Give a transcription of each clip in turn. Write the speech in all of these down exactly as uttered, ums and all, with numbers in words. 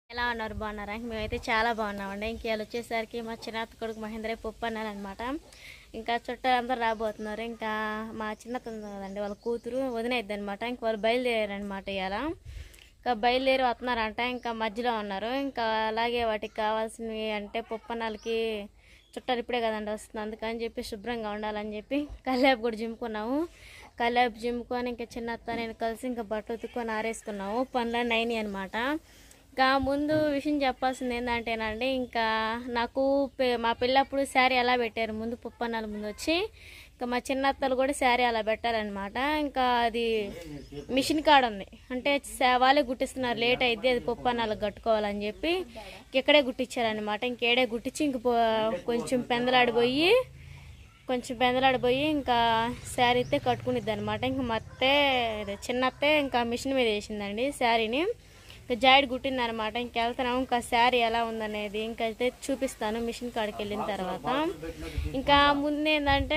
ఎలా ఉన్నారు బాగున్నారా? మేమైతే చాలా బాగున్నామండి. ఇంక ఇవాళ వచ్చేసరికి మా చిన్నత్త కొడుకు మహేంద్ర పప్పు అన్నారనమాట. ఇంకా చుట్టాలందరూ రాబోతున్నారు. ఇంకా మా చిన్నత్త ఉంది కదండి, వాళ్ళ కూతురు వదినైద్ది అనమాట. ఇంక వాళ్ళు బయలుదేరారనమాట. ఇవాళ ఇంకా బయలుదేరి వస్తున్నారంట. ఇంకా మధ్యలో ఉన్నారు. ఇంకా అలాగే వాటికి కావాల్సినవి అంటే పప్పు అన్నాలకి చుట్టాలు ఇప్పుడే కదండి వస్తుంది, అందుకని చెప్పి శుభ్రంగా ఉండాలని చెప్పి కల్లాపు కూడా జిమ్ముకున్నాము. కల్లాపు జిమ్ముకొని ఇంకా చిన్నత్త నేను కలిసి ఇంకా బట్టలు ఉతుక్కొని ఆరేసుకున్నాము. పనులన్నీ అయినాయి అనమాట. ఇంకా ముందు విషయం చెప్పాల్సింది ఏంటంటేనండి, ఇంకా నాకు మా పిల్లప్పుడు శారీ ఎలా పెట్టారు ముందు పప్పు అన్నాల ముందు వచ్చి, ఇంకా మా చిన్నత్తలు కూడా శారీ అలా పెట్టారనమాట. ఇంకా అది మిషన్ కాడ ఉంది అంటే వాళ్ళే గుట్టిస్తున్నారు, లేట్ అయితే అది పప్పు అన్నాలకు కట్టుకోవాలని చెప్పి ఇక్కడే గుట్టించారనమాట. ఇంకేడే గుట్టించి ఇంక కొంచెం పెందలాడిపోయి కొంచెం పెందలాడిపోయి ఇంకా శారీ అయితే కట్టుకునిద్ది అనమాట. ఇంక మా అత్తే చిన్నత్తే ఇంకా మిషన్ మీద వేసిందండి శారీని. ఇంకా జాయిడ్ కుట్టింది అనమాట. ఇంకెళ్తున్నాము. ఇంకా శారీ ఎలా ఉందనేది ఇంకైతే చూపిస్తాను మిషన్ కాడికి వెళ్ళిన తర్వాత. ఇంకా ముందేంటంటే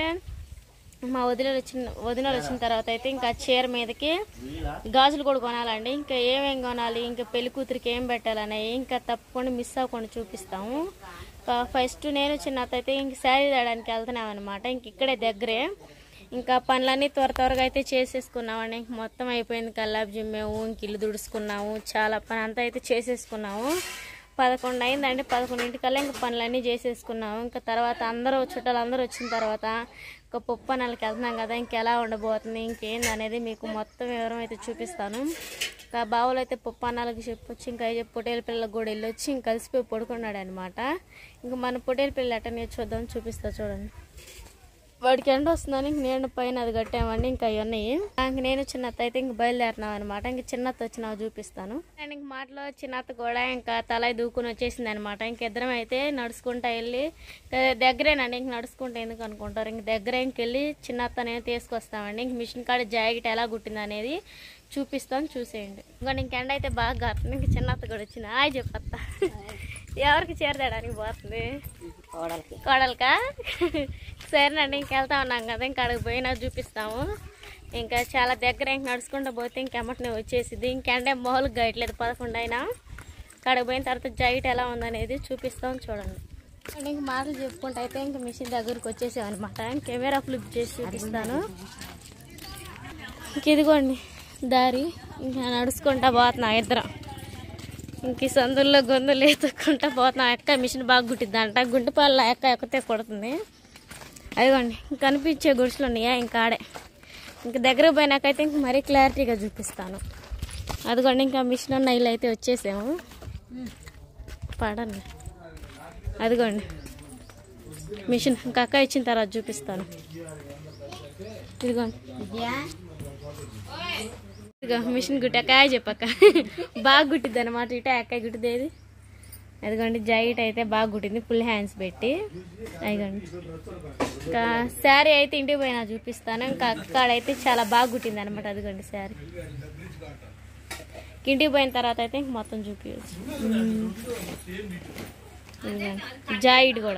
మా వదినలు వచ్చిన వదినలు వచ్చిన తర్వాత అయితే ఇంకా చీర మీదకి గాజులు కూడా కొనాలండి. ఇంకా ఏమేమి కొనాలి, ఇంకా పెళ్లి కూతురికి ఏం పెట్టాలనేవి ఇంకా తప్పకుండా మిస్ అవ్వకుండా చూపిస్తాము. ఫస్ట్ నేను చిన్నత అయితే ఇంక శారీ తేడానికి వెళ్తున్నాం అనమాట. ఇంక ఇక్కడే దగ్గరే. ఇంకా పనులన్నీ త్వర త్వరగా అయితే చేసేసుకున్నామండి. ఇంక మొత్తం అయిపోయింది. కల్లాపు జిమ్మాము, ఇంక ఇల్లు దుడుచుకున్నాము, చాలా పని అంతా అయితే చేసేసుకున్నాము. పదకొండు అయిందండి. పదకొండింటికల్లా ఇంకా పనులన్నీ చేసేసుకున్నాము. ఇంకా తర్వాత అందరూ చుట్టాలు అందరూ వచ్చిన తర్వాత ఇంకా పప్పు అన్నాలకి వెళ్తున్నాం కదా, ఇంకెలా ఉండబోతుంది ఇంకేంది అనేది మీకు మొత్తం వివరం అయితే చూపిస్తాను. ఇంకా బావులు అయితే పప్పు అన్నాలకి చెప్పొచ్చి ఇంకా చెప్పి పొట్టేల పిల్లలకు కూడా వెళ్ళొచ్చి ఇంక కలిసిపోయి పడుకున్నాడు అనమాట. ఇంకా మన పొట్టేల పిల్లలు ఎట్టనే చూద్దాం, చూపిస్తా చూడండి. వాడికి ఎండ వస్తుందని ఇంక నేను పైన అది కట్టామండి. ఇంకా అవన్నీ ఇంక నేను చిన్నత్త అయితే ఇంక బయలుదేరినాం అనమాట. ఇంక చిన్నత్త వచ్చినా చూపిస్తాను. అండ్ ఇంక మాటలో చిన్నత్త కూడా ఇంకా తల దూకుని వచ్చేసింది అనమాట. ఇంకిద్దరం అయితే నడుచుకుంటా వెళ్ళి దగ్గరేనండి. ఇంక నడుచుకుంటా ఎందుకు అనుకుంటారు, ఇంక దగ్గర ఇంకెళ్ళి చిన్నత్త నేను తీసుకొస్తామండి. ఇంక మిషన్ కాడ జాకెట్ ఎలా కుట్టింది అనేది చూపిస్తాను, చూసేయండి. ఇంకా ఇంక ఎండ అయితే బాగా కాస్తుంది. ఇంక చిన్నత్త కూడా వచ్చింది. హాయ్ చెప్పత్త. ఎవరికి చేరదేయడానికి పోతుంది? కోడలికి. కోడలికా? సరేనండి. ఇంకెళ్తా ఉన్నాం కదా, ఇంక అక్కడికి పోయినా చూపిస్తాము. ఇంకా చాలా దగ్గర ఇంక నడుచుకుంటూ పోతే ఇంకెమ్మటనే వచ్చేసింది. ఇంకెండే మొహలకు గయట్లేదు పదకొండు అయినా. అక్కడికి పోయిన తర్వాత జాకెట్ ఎలా ఉందనేది చూపిస్తాం చూడండి. అండ్ ఇంక మాటలు చెప్పుకుంటూ అయితే ఇంక మిషన్ దగ్గరకు వచ్చేసాం అనమాట. కెమెరా ఫ్లిప్ చేసి చూపిస్తాను. ఇంక ఇదిగోండి దారి. ఇంకా నడుచుకుంటా పోతున్నా ఇద్దరం. ఇంక సందుల్లో గొంతులు ఎత్తుక్కుంటా పోతున్నాం. ఎక్క మిషన్ బాగా గుట్టిద్దంట. గుంటెపాల ఎక్క ఎక్కితే కొడుతుంది. అదిగోండి ఇంక కనిపించే గుడిసెలు ఉన్నాయా ఇంకా ఆడే. ఇంక దగ్గర పోయినాకైతే ఇంక మరీ క్లారిటీగా చూపిస్తాను. అదిగోండి ఇంకా మిషన్ ఉన్న ఇల్లు అయితే వచ్చేసాము. పడండి. అదిగోండి మిషన్ ఇంకా అక్క ఇచ్చిన తర్వాత చూపిస్తాను. ఇదిగోండి ఇదిగో మిషన్ గుట్టి అక్కాయ చెప్పక్క బాగా గుట్టిద్ది అనమాట. ఇట అక్కాయ గుట్టిదేది. అదిగోండి జాకెట్ అయితే బాగా గుట్టింది ఫుల్ హ్యాండ్స్ పెట్టి. అదిగోండి ఇంకా శారీ అయితే ఇంటికి పోయినా చూపిస్తాను. ఇంకా అక్కడైతే చాలా బాగా గుట్టింది అనమాట. అదిగోండి శారీ ఇంటికి పోయిన తర్వాత అయితే ఇంక మొత్తం చూపించచ్చు. జాకెట్ కూడా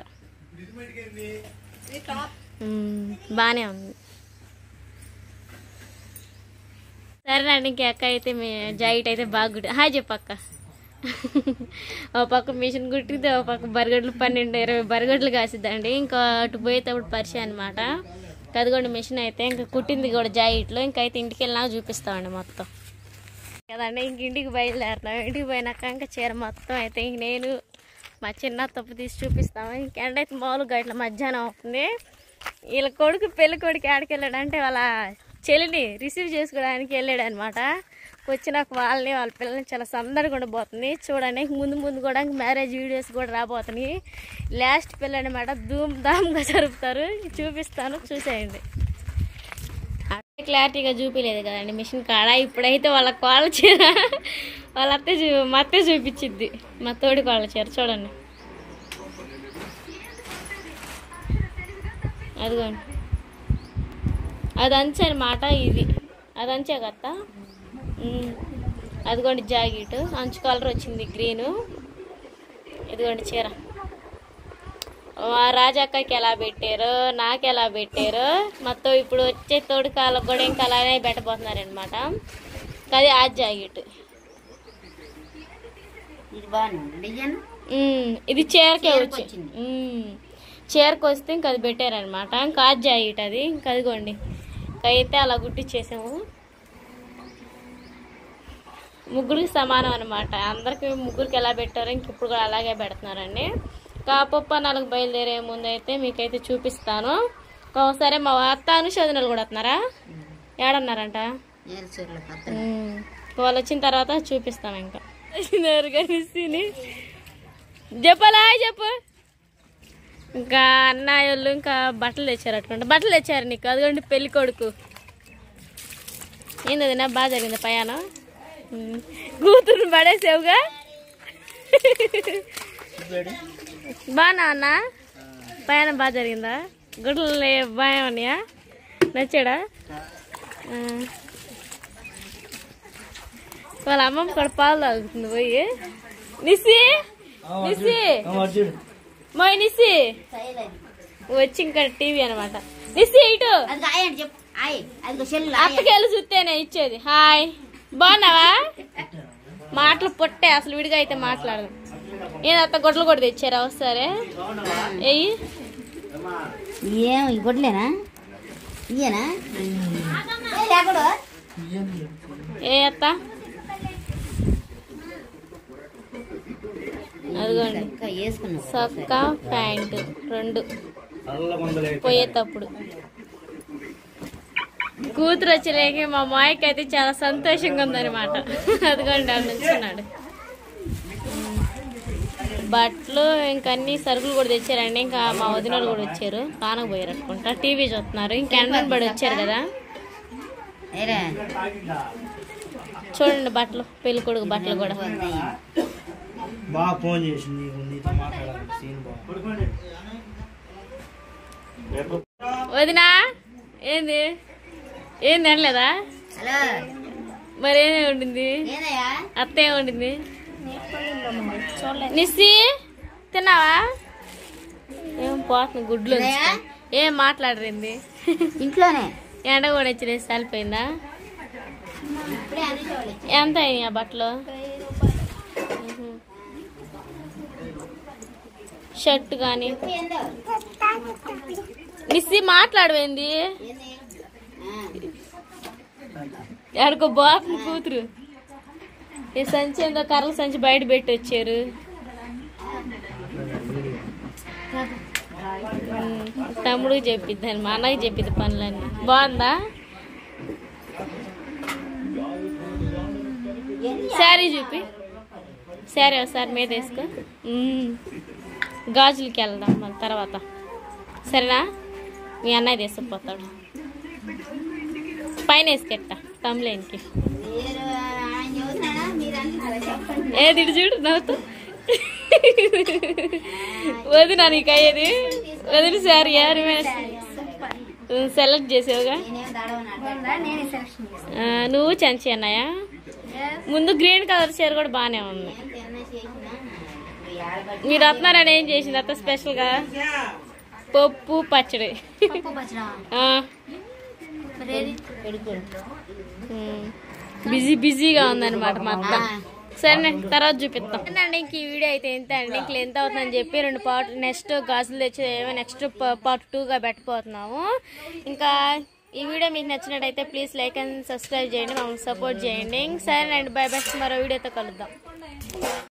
బాగానే ఉంది. సరేనండి. ఇంక అక్క అయితే మీ జాకెట్ అయితే బాగా గుట్టి. హాయ్ చెప్పక్క. ఓ పక్క మిషన్ కుట్టింది, ఓ పక్క బరిగడ్లు పన్నెండు ఇరవై బరిగడ్లు కాసిద్దండి. ఇంకా అటు పోయేటప్పుడు పరిచయం అనమాట. కదిగోండి మిషన్ అయితే ఇంకా కుట్టింది కూడా జాకెట్లో. ఇంకైతే ఇంటికి వెళ్ళినాక చూపిస్తామండి మొత్తం కదండి. ఇంక ఇంటికి బయలుదేరుతాం. ఇంటికి పోయినాక ఇంకా చీర మొత్తం అయితే ఇంక నేను మా చిన్న తప్పు తీసి చూపిస్తాము. ఇంకెండైతే మామూలుగా ఇట్లా మధ్యాహ్నం అవుతుంది. వీళ్ళ కొడుకు పెళ్లి కొడుకు ఆడికి వెళ్ళాడంటే వాళ్ళ చెల్లిని రిసీవ్ చేసుకోవడానికి వెళ్ళాడు అనమాట. వచ్చినాక వాళ్ళని వాళ్ళ పిల్లల్ని చాలా సందడిగా ఉండబోతుంది చూడండి. ముందు ముందు కూడా మ్యారేజ్ వీడియోస్ కూడా రాబోతున్నాయి. లాస్ట్ పిల్ల అనమాట ధూమ్ ధామ్గా జరుపుతారు. చూపిస్తాను, చూసేయండి. క్లారిటీగా చూపించలేదు కదండి మిషన్ కాడ. ఇప్పుడైతే వాళ్ళ కోళ్ళ చీర వాళ్ళ అత్తే చూ మా అత్తే చూపించిద్ది. మా తోడి కోళ్ళ చీర చూడండి. అదిగోండి అది అంచే అనమాట. ఇది అది అంచే కదా. అదిగోండి జాకెట్ అంచు కలర్ వచ్చింది గ్రీను. ఇదిగోండి చీర రాజాక్కకి ఎలా పెట్టారు, నాకు ఎలా పెట్టారు మొత్తం. ఇప్పుడు వచ్చే తోడు కాళ్ళకు కూడా ఇంకా అలానే పెట్టబోతున్నారనమాట. అది ఆ జాకెట్. ఇది చీరకే వచ్చింది. చీరకు వస్తే ఇంకా అది పెట్టారనమాట. ఇంకా జాయిట్ అది ఇంకా అదిగోండి. అయితే అలా గుట్టిచ్చేసాము. ముగ్గురికి సమానం అనమాట. అందరికి ముగ్గురికి ఎలా పెట్టారో ఇంక ఇప్పుడు కూడా అలాగే పెడుతున్నారండి. ఇంకా పప్పు నాలుగు బయలుదేరే ముందు అయితే మీకైతే చూపిస్తాను. ఒకసారి మా అత్త అనుశోధనలు కూడా వస్తున్నారా? ఏడన్నారంట. వాళ్ళు వచ్చిన తర్వాత చూపిస్తాం. ఇంకా చెప్పాలా చెప్పు. ఇంకా అన్నయ్య వాళ్ళు ఇంకా బట్టలు తెచ్చారు అట్టుకుంటా. బట్టలు తెచ్చారు నీకు. అదిగోండి పెళ్లి కొడుకు. ఏంది నా బాగా జరిగింది ప్రయాణం. కూతురుని పడేసావుగా. బాగా అన్న ప్రయాణం బాగా జరిగిందా? గుడ్లు బాగా ఉన్నాయా? నచ్చాడా? వాళ్ళ అమ్మమ్మ కూడా పాలు తాగుతుంది పోయి. నిసి నిసి మోయ్ నిసి వచ్చి ఇంకా టీవీ అనమాట. నిసి ఇటు అత్తకెళ్ళి చూస్తేనే ఇచ్చేది. హాయ్ బాగున్నావా? మాటలు పొట్టే అసలు విడిగా అయితే మాట్లాడదు. ఏదో అత్త గొడ్లు కూడా తెచ్చారా వస్తారే? ఏయి ఏం గొడ్లేనా? ఇయ్యనా? ఏ అత్త అదిగోండి సొక్క ప్యాంటు రెండు పోయేటప్పుడు. కూతురు వచ్చేలేక మా మాయకి అయితే చాలా సంతోషంగా ఉందన్నమాట. అదిగోండి అక్కడ నుంచున్నాడు. బట్టలు ఇంకా అన్ని సరుకులు కూడా తెచ్చారండి. ఇంకా మా వదినలు కూడా వచ్చారు. కానకు పోయారు అనుకుంటా. టీవీ చూస్తున్నారు. ఇంకా ఎండని పడి వచ్చారు కదా. చూడండి బట్టలు, పెళ్లి కొడుకు బట్టలు కూడా. వదినా ఏంది ఏం తినలేదా? మరి ఏమే ఉండింది? అత్త ఏమి ఉండింది? నిస్సి తిన్నావా? ఏం పోతుంది గుడ్లు. ఏం మాట్లాడరింది ఇంట్లోనే. ఎండ కూడా వచ్చి సాలిపోయిందా? ఎంత అయినాయి ఆ బట్టలు? షర్ట్ కానీ నిస్సి మాట్లాడవేంది? ఎక్కడికో బాగుంది కూతురు. ఈ సంచి ఏందో కర్రల సంచి బయట పెట్టి వచ్చారు. తమ్ముడికి చెప్పిద్దాన్ని, మా అన్నకి చెప్పిద్ది పనులన్నీ. బాగుందా? శారీ చూపి. శారీ ఒకసారి మీద వేసుకో. గాజులకి వెళ్దాం మన తర్వాత. సరేనా? మీ అన్నయ్య తీసుకుపోతాడు. పైన వేసుకెట్ట తమ్ములేనికి. ఏది చూడు నవ్వుతూ. వదినా నీకు అయ్యేది? వదిన శారీ యారు సెలెక్ట్ చేసావుగా. నువ్వు చంచి అన్నయ్య. ముందు గ్రీన్ కలర్ చీర కూడా బాగానే ఉంది. మీరు వస్తున్నారని ఏం చేసింది అత్త స్పెషల్గా? పప్పు పచ్చడి. బిజీ బిజీగా ఉందన్నమాట మా అత్త. సరే తర్వాత చూపిస్తాం అండి. ఇంక ఈ వీడియో అయితే ఎంత అండి. ఇంక ఎంత అవుతుందని చెప్పి రెండు పార్ట్ నెక్స్ట్ గాజులు తెచ్చి నెక్స్ట్ పార్ట్ టూగా పెట్టిపోతున్నాము. ఇంకా ఈ వీడియో మీకు నచ్చినట్టయితే ప్లీజ్ లైక్ అండ్ సబ్స్క్రైబ్ చేయండి, మమ్మల్ని సపోర్ట్ చేయండి. సరే అండి, బై బై. మరో వీడియోతో కలుద్దాం.